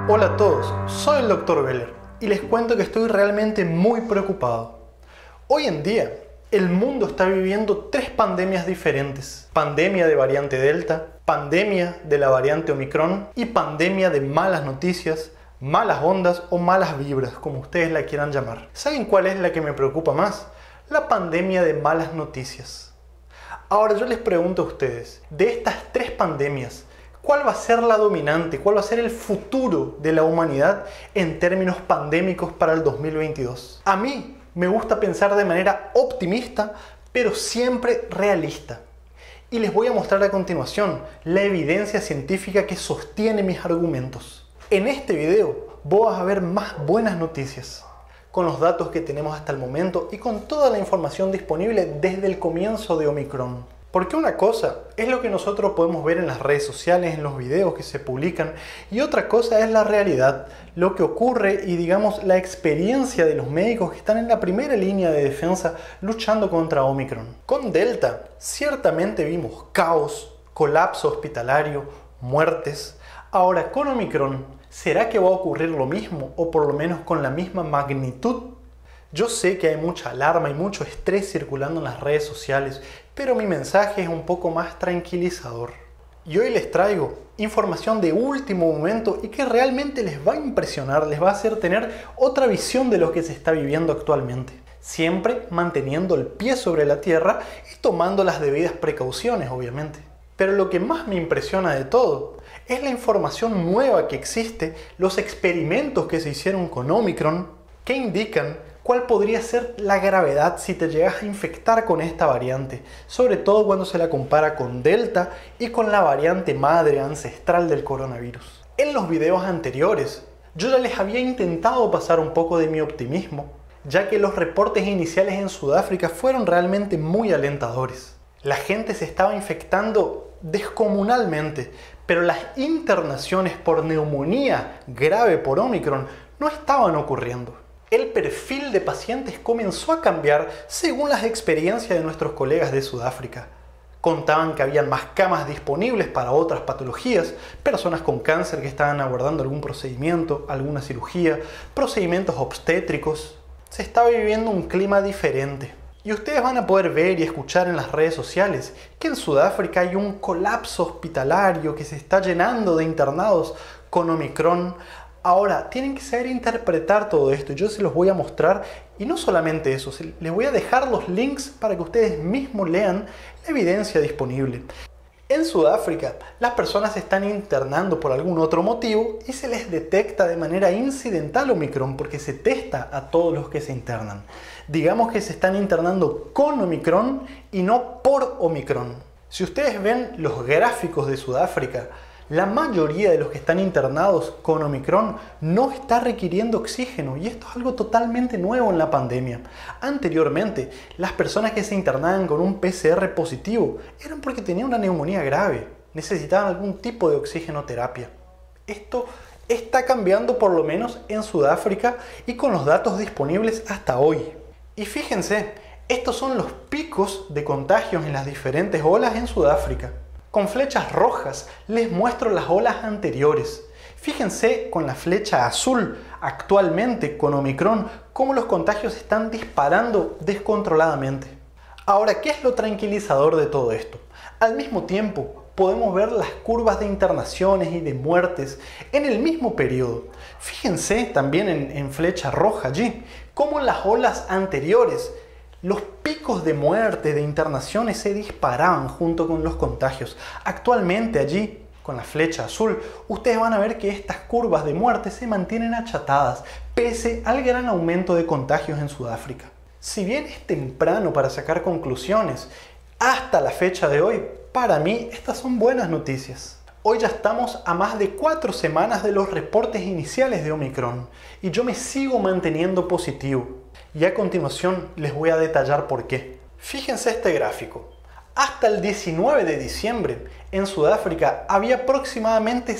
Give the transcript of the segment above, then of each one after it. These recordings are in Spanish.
Hola a todos, soy el Dr. Beller y les cuento que estoy realmente muy preocupado. Hoy en día, el mundo está viviendo 3 pandemias diferentes. Pandemia de variante Delta, pandemia de la variante Omicron y pandemia de malas noticias, malas ondas o malas vibras, como ustedes la quieran llamar. ¿Saben cuál es la que me preocupa más? La pandemia de malas noticias. Ahora yo les pregunto a ustedes, de estas 3 pandemias, ¿cuál va a ser la dominante? ¿Cuál va a ser el futuro de la humanidad en términos pandémicos para el 2022? A mí me gusta pensar de manera optimista, pero siempre realista. Y les voy a mostrar a continuación la evidencia científica que sostiene mis argumentos. En este video vas a ver más buenas noticias, con los datos que tenemos hasta el momento y con toda la información disponible desde el comienzo de Omicron. Porque una cosa es lo que nosotros podemos ver en las redes sociales, en los videos que se publican, y otra cosa es la realidad, lo que ocurre y digamos la experiencia de los médicos que están en la primera línea de defensa luchando contra Omicron. Con Delta ciertamente vimos caos, colapso hospitalario, muertes. Ahora con Omicron, ¿será que va a ocurrir lo mismo o por lo menos con la misma magnitud? Yo sé que hay mucha alarma y mucho estrés circulando en las redes sociales, pero mi mensaje es un poco más tranquilizador. Y hoy les traigo información de último momento y que realmente les va a impresionar, les va a hacer tener otra visión de lo que se está viviendo actualmente. Siempre manteniendo el pie sobre la tierra y tomando las debidas precauciones, obviamente. Pero lo que más me impresiona de todo es la información nueva que existe, los experimentos que se hicieron con Omicron, que indican cuál podría ser la gravedad si te llegas a infectar con esta variante, sobre todo cuando se la compara con Delta y con la variante madre ancestral del coronavirus. En los videos anteriores, yo ya les había intentado pasar un poco de mi optimismo, ya que los reportes iniciales en Sudáfrica fueron realmente muy alentadores. La gente se estaba infectando descomunalmente, pero las internaciones por neumonía grave por Omicron no estaban ocurriendo. El perfil de pacientes comenzó a cambiar según las experiencias de nuestros colegas de Sudáfrica. Contaban que habían más camas disponibles para otras patologías, personas con cáncer que estaban aguardando algún procedimiento, alguna cirugía, procedimientos obstétricos. Se estaba viviendo un clima diferente. Y ustedes van a poder ver y escuchar en las redes sociales que en Sudáfrica hay un colapso hospitalario que se está llenando de internados con Omicron. Ahora, tienen que saber interpretar todo esto y yo se los voy a mostrar, y no solamente eso, les voy a dejar los links para que ustedes mismos lean la evidencia disponible. En Sudáfrica, las personas se están internando por algún otro motivo y se les detecta de manera incidental Omicron porque se testa a todos los que se internan. Digamos que se están internando con Omicron y no por Omicron. Si ustedes ven los gráficos de Sudáfrica, la mayoría de los que están internados con Omicron no está requiriendo oxígeno, y esto es algo totalmente nuevo en la pandemia. Anteriormente, las personas que se internaban con un PCR positivo eran porque tenían una neumonía grave, necesitaban algún tipo de oxigenoterapia. Esto está cambiando por lo menos en Sudáfrica y con los datos disponibles hasta hoy. Y fíjense, estos son los picos de contagios en las diferentes olas en Sudáfrica. Con flechas rojas les muestro las olas anteriores. Fíjense con la flecha azul, actualmente con Omicron, cómo los contagios están disparando descontroladamente. Ahora, ¿qué es lo tranquilizador de todo esto? Al mismo tiempo, podemos ver las curvas de internaciones y de muertes en el mismo periodo. Fíjense también en flecha roja allí, cómo en las olas anteriores los picos de muerte, de internaciones se disparaban junto con los contagios. Actualmente allí, con la flecha azul, ustedes van a ver que estas curvas de muerte se mantienen achatadas, pese al gran aumento de contagios en Sudáfrica. Si bien es temprano para sacar conclusiones, hasta la fecha de hoy, para mí estas son buenas noticias. Hoy ya estamos a más de 4 semanas de los reportes iniciales de Omicron y yo me sigo manteniendo positivo. Y a continuación les voy a detallar por qué. Fíjense este gráfico. Hasta el 19 de diciembre, en Sudáfrica había aproximadamente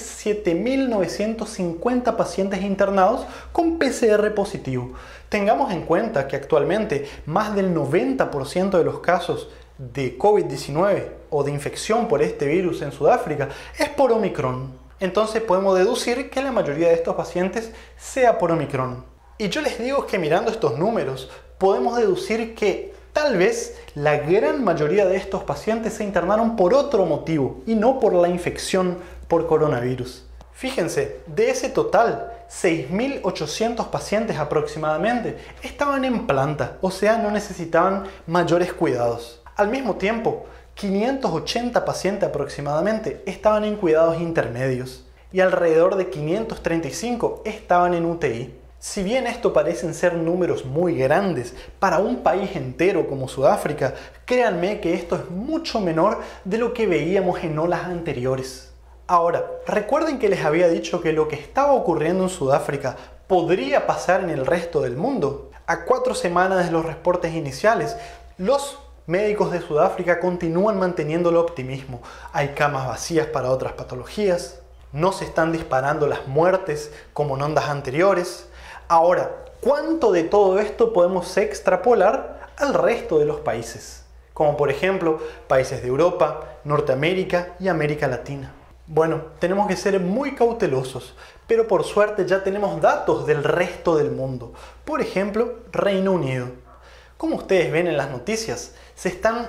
7.950 pacientes internados con PCR positivo. Tengamos en cuenta que actualmente más del 90% de los casos de COVID-19 o de infección por este virus en Sudáfrica es por Omicron. Entonces podemos deducir que la mayoría de estos pacientes sea por Omicron. Y yo les digo que mirando estos números podemos deducir que tal vez la gran mayoría de estos pacientes se internaron por otro motivo y no por la infección por coronavirus. Fíjense, de ese total, 6.800 pacientes aproximadamente estaban en planta, o sea, no necesitaban mayores cuidados. Al mismo tiempo, 580 pacientes aproximadamente estaban en cuidados intermedios y alrededor de 535 estaban en UTI. Si bien esto parecen ser números muy grandes para un país entero como Sudáfrica, créanme que esto es mucho menor de lo que veíamos en olas anteriores. Ahora, recuerden que les había dicho que lo que estaba ocurriendo en Sudáfrica podría pasar en el resto del mundo. A 4 semanas de los reportes iniciales, los médicos de Sudáfrica continúan manteniendo el optimismo. Hay camas vacías para otras patologías, no se están disparando las muertes como en ondas anteriores. Ahora, ¿cuánto de todo esto podemos extrapolar al resto de los países? Como por ejemplo, países de Europa, Norteamérica y América Latina. Bueno, tenemos que ser muy cautelosos, pero por suerte ya tenemos datos del resto del mundo. Por ejemplo, Reino Unido. Como ustedes ven en las noticias, se están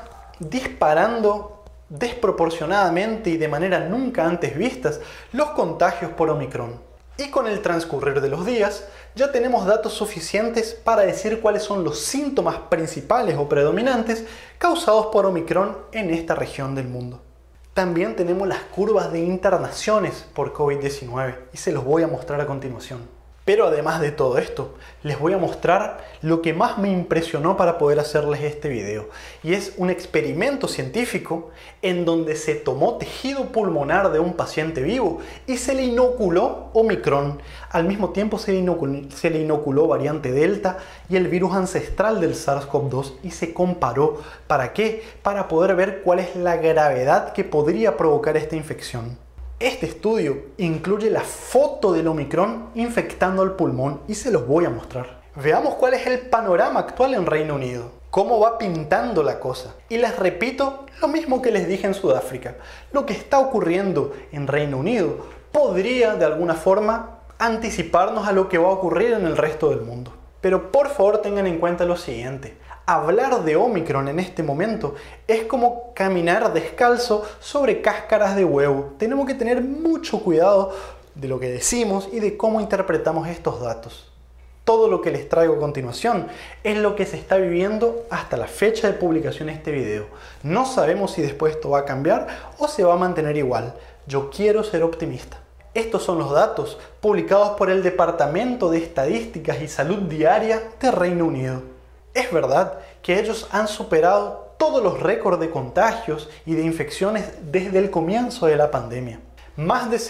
disparando desproporcionadamente y de manera nunca antes vistas los contagios por Omicron. Y con el transcurrir de los días, ya tenemos datos suficientes para decir cuáles son los síntomas principales o predominantes causados por Omicron en esta región del mundo. También tenemos las curvas de internaciones por COVID-19 y se los voy a mostrar a continuación. Pero además de todo esto, les voy a mostrar lo que más me impresionó para poder hacerles este video. Y es un experimento científico en donde se tomó tejido pulmonar de un paciente vivo y se le inoculó Omicron. Al mismo tiempo se le inoculó variante Delta y el virus ancestral del SARS-CoV-2 y se comparó. ¿Para qué? Para poder ver cuál es la gravedad que podría provocar esta infección. Este estudio incluye la foto del Omicron infectando el pulmón y se los voy a mostrar. Veamos cuál es el panorama actual en Reino Unido, cómo va pintando la cosa. Y les repito lo mismo que les dije en Sudáfrica. Lo que está ocurriendo en Reino Unido podría de alguna forma anticiparnos a lo que va a ocurrir en el resto del mundo. Pero por favor tengan en cuenta lo siguiente. Hablar de Omicron en este momento es como caminar descalzo sobre cáscaras de huevo. Tenemos que tener mucho cuidado de lo que decimos y de cómo interpretamos estos datos. Todo lo que les traigo a continuación es lo que se está viviendo hasta la fecha de publicación de este video. No sabemos si después esto va a cambiar o se va a mantener igual. Yo quiero ser optimista. Estos son los datos publicados por el Departamento de Estadísticas y Salud Diaria de Reino Unido. Es verdad que ellos han superado todos los récords de contagios y de infecciones desde el comienzo de la pandemia. Más de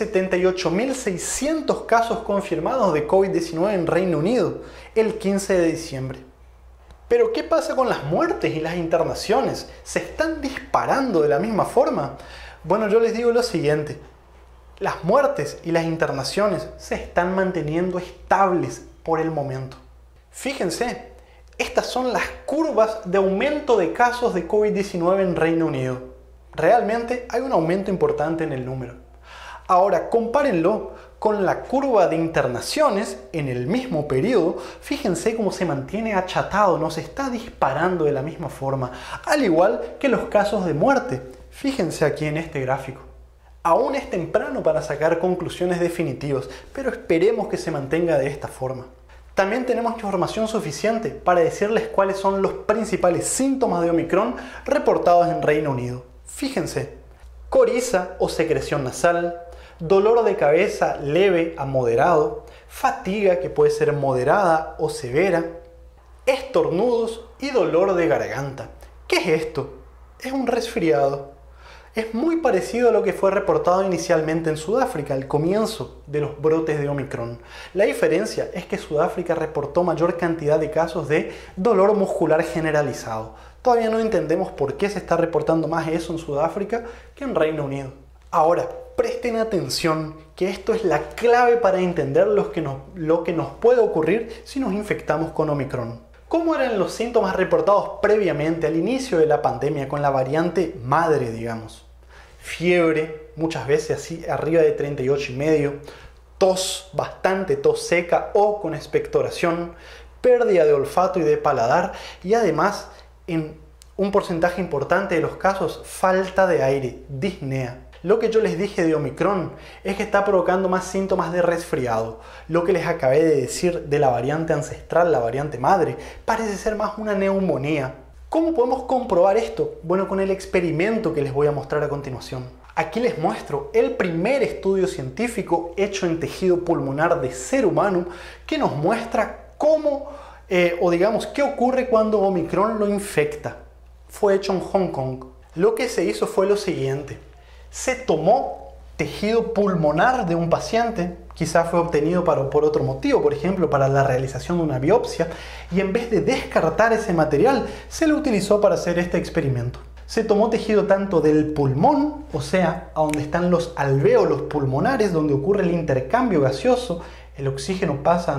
78.600 casos confirmados de COVID-19 en Reino Unido el 15 de diciembre. Pero ¿qué pasa con las muertes y las internaciones? ¿Se están disparando de la misma forma? Bueno, yo les digo lo siguiente. Las muertes y las internaciones se están manteniendo estables por el momento. Fíjense. Estas son las curvas de aumento de casos de COVID-19 en Reino Unido. Realmente hay un aumento importante en el número. Ahora, compárenlo con la curva de internaciones en el mismo periodo. Fíjense cómo se mantiene achatado, no se está disparando de la misma forma, al igual que los casos de muerte. Fíjense aquí en este gráfico. Aún es temprano para sacar conclusiones definitivas, pero esperemos que se mantenga de esta forma. También tenemos información suficiente para decirles cuáles son los principales síntomas de Omicron reportados en Reino Unido. Fíjense, coriza o secreción nasal, dolor de cabeza leve a moderado, fatiga que puede ser moderada o severa, estornudos y dolor de garganta. ¿Qué es esto? Es un resfriado. Es muy parecido a lo que fue reportado inicialmente en Sudáfrica al comienzo de los brotes de Omicron. La diferencia es que Sudáfrica reportó mayor cantidad de casos de dolor muscular generalizado. Todavía no entendemos por qué se está reportando más eso en Sudáfrica que en Reino Unido. Ahora, presten atención que esto es la clave para entender lo que nos puede ocurrir si nos infectamos con Omicron. ¿Cómo eran los síntomas reportados previamente al inicio de la pandemia con la variante madre, digamos? fiebre, muchas veces así arriba de 38,5, tos, bastante tos seca o con expectoración, pérdida de olfato y de paladar y además en un porcentaje importante de los casos falta de aire, disnea. Lo que yo les dije de Omicron es que está provocando más síntomas de resfriado. Lo que les acabé de decir de la variante ancestral, la variante madre, parece ser más una neumonía. ¿Cómo podemos comprobar esto? Bueno, con el experimento que les voy a mostrar a continuación. Aquí les muestro el primer estudio científico hecho en tejido pulmonar de ser humano que nos muestra cómo, qué ocurre cuando Omicron lo infecta. Fue hecho en Hong Kong. Lo que se hizo fue lo siguiente. Se tomó tejido pulmonar de un paciente, quizás fue obtenido por otro motivo, por ejemplo, para la realización de una biopsia, y en vez de descartar ese material, se lo utilizó para hacer este experimento. Se tomó tejido tanto del pulmón, o sea, a donde están los alvéolos pulmonares, donde ocurre el intercambio gaseoso, el oxígeno pasa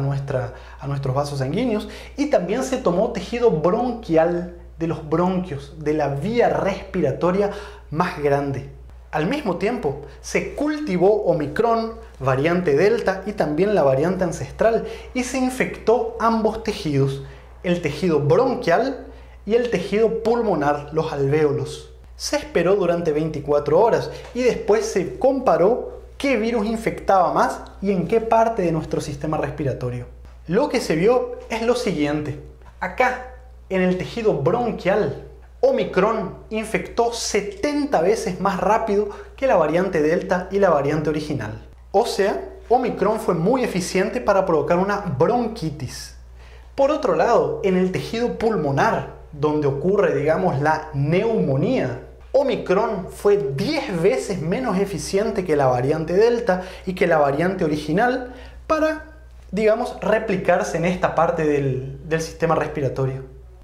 a nuestros vasos sanguíneos, y también se tomó tejido bronquial de los bronquios, de la vía respiratoria más grande. Al mismo tiempo, se cultivó Omicron, variante Delta y también la variante ancestral y se infectó ambos tejidos, el tejido bronquial y el tejido pulmonar, los alvéolos. Se esperó durante 24 horas y después se comparó qué virus infectaba más y en qué parte de nuestro sistema respiratorio. Lo que se vio es lo siguiente. Acá, en el tejido bronquial, Omicron infectó 70 veces más rápido que la variante Delta y la variante original. O sea, Omicron fue muy eficiente para provocar una bronquitis. Por otro lado, en el tejido pulmonar, donde ocurre, la neumonía, Omicron fue 10 veces menos eficiente que la variante Delta y que la variante original para, replicarse en esta parte del sistema respiratorio.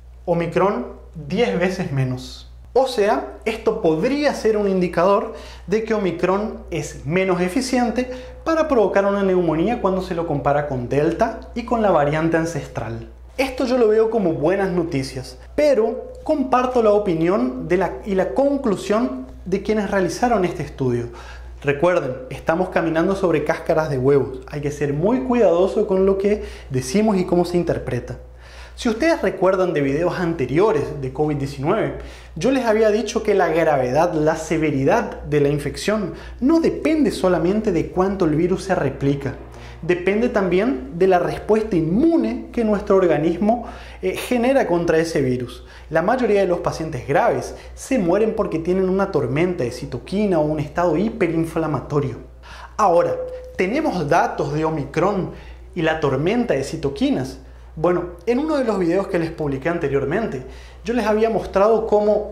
Omicron 10 veces menos. O sea, esto podría ser un indicador de que Omicron es menos eficiente para provocar una neumonía cuando se lo compara con Delta y con la variante ancestral. Esto yo lo veo como buenas noticias, pero comparto la opinión y la conclusión de quienes realizaron este estudio. Recuerden, estamos caminando sobre cáscaras de huevos. Hay que ser muy cuidadoso con lo que decimos y cómo se interpreta. Si ustedes recuerdan de videos anteriores de COVID-19, yo les había dicho que la gravedad, la severidad de la infección no depende solamente de cuánto el virus se replica. Depende también de la respuesta inmune que nuestro organismo genera contra ese virus. La mayoría de los pacientes graves se mueren porque tienen una tormenta de citoquina o un estado hiperinflamatorio. Ahora, ¿tenemos datos de Omicron y la tormenta de citoquinas? Bueno, en uno de los videos que les publiqué anteriormente, yo les había mostrado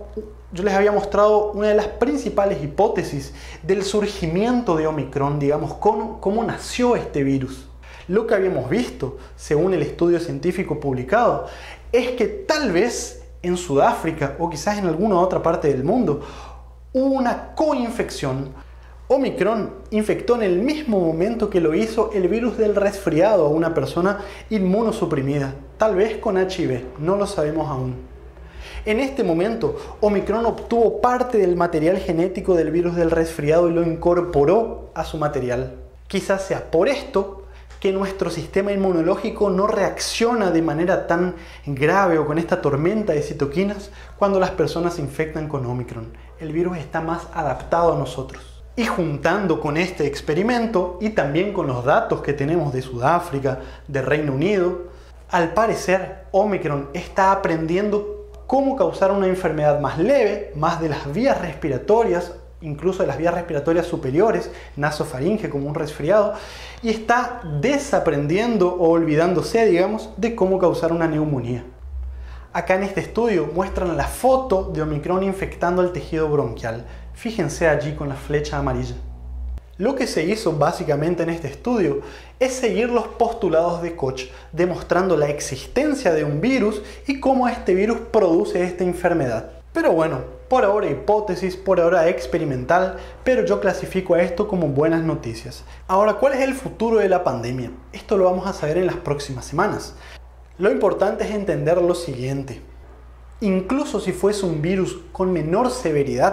una de las principales hipótesis del surgimiento de Omicron, cómo nació este virus. Lo que habíamos visto, según el estudio científico publicado, es que tal vez en Sudáfrica o quizás en alguna otra parte del mundo hubo una coinfección. Omicron infectó en el mismo momento que lo hizo el virus del resfriado a una persona inmunosuprimida, tal vez con HIV, no lo sabemos aún. En este momento, Omicron obtuvo parte del material genético del virus del resfriado y lo incorporó a su material. Quizás sea por esto que nuestro sistema inmunológico no reacciona de manera tan grave o con esta tormenta de citoquinas cuando las personas se infectan con Omicron. El virus está más adaptado a nosotros. Y juntando con este experimento y también con los datos que tenemos de Sudáfrica, de Reino Unido, al parecer Omicron está aprendiendo cómo causar una enfermedad más leve, más de las vías respiratorias, incluso de las vías respiratorias superiores, nasofaringe como un resfriado, y está desaprendiendo o olvidándose, de cómo causar una neumonía. Acá en este estudio muestran la foto de Omicron infectando el tejido bronquial. Fíjense allí con la flecha amarilla. Lo que se hizo básicamente en este estudio es seguir los postulados de Koch, demostrando la existencia de un virus y cómo este virus produce esta enfermedad. Pero bueno, por ahora hipótesis, por ahora experimental, pero yo clasifico a esto como buenas noticias. Ahora, ¿cuál es el futuro de la pandemia? Esto lo vamos a saber en las próximas semanas. Lo importante es entender lo siguiente. Incluso si fuese un virus con menor severidad,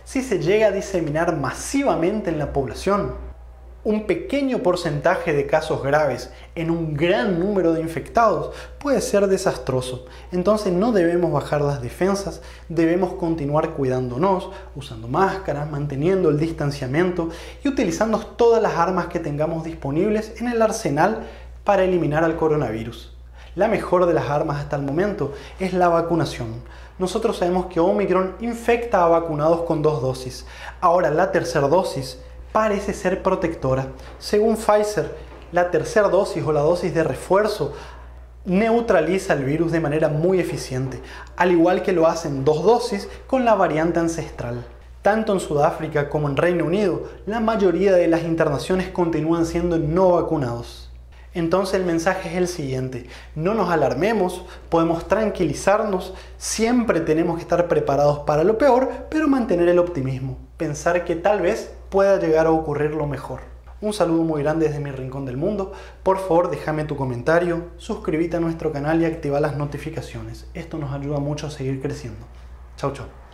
si se llega a diseminar masivamente en la población, un pequeño porcentaje de casos graves en un gran número de infectados puede ser desastroso. Entonces no debemos bajar las defensas, debemos continuar cuidándonos, usando máscaras, manteniendo el distanciamiento y utilizando todas las armas que tengamos disponibles en el arsenal para eliminar al coronavirus. La mejor de las armas hasta el momento es la vacunación. Nosotros sabemos que Omicron infecta a vacunados con 2 dosis. Ahora la tercera dosis parece ser protectora. Según Pfizer, la tercera dosis o la dosis de refuerzo neutraliza el virus de manera muy eficiente, al igual que lo hacen 2 dosis con la variante ancestral. Tanto en Sudáfrica como en Reino Unido, la mayoría de las internaciones continúan siendo no vacunados. Entonces el mensaje es el siguiente: no nos alarmemos, podemos tranquilizarnos, siempre tenemos que estar preparados para lo peor, pero mantener el optimismo, pensar que tal vez pueda llegar a ocurrir lo mejor. Un saludo muy grande desde mi rincón del mundo. Por favor, déjame tu comentario, suscríbete a nuestro canal y activa las notificaciones. Esto nos ayuda mucho a seguir creciendo. Chau, chau.